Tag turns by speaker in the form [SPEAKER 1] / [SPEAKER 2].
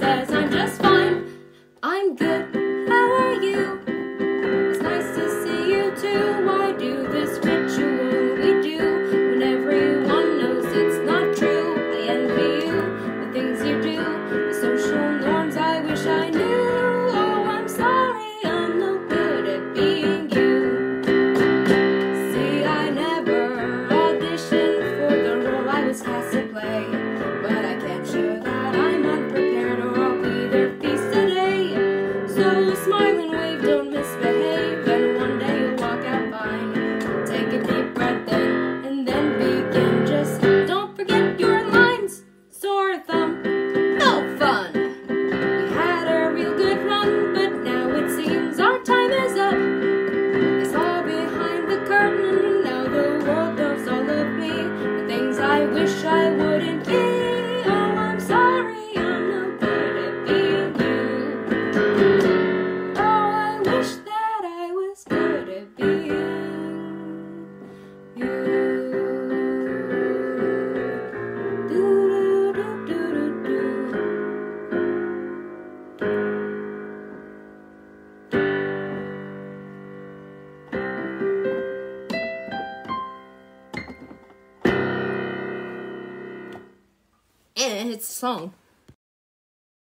[SPEAKER 1] says I'm just fine. I'm good, how are you? It's nice to see you too. Why do this ritual we do when everyone knows it's not true? I envy you, the things you do, the social norms I wish I knew. Oh, I'm sorry, I'm no good at being you. See, I never auditioned for the role I was cast to play, but I can't show that I'm unprepared or I'll be their feast today. So smile and wave, don't misbehave, and one day you'll walk out fine. Take a deep breath in and then begin. Just don't forget your lines. Sore thumb, no fun. We had a real good run, but now it seems our time is up. I saw behind the curtain, now the world knows all of me, the things I wish I wouldn't be. Oh, I'm sorry, I'm no good at being you. Oh, I wish that I was good at being you. Do-do-do-do-do-do. And it's a song.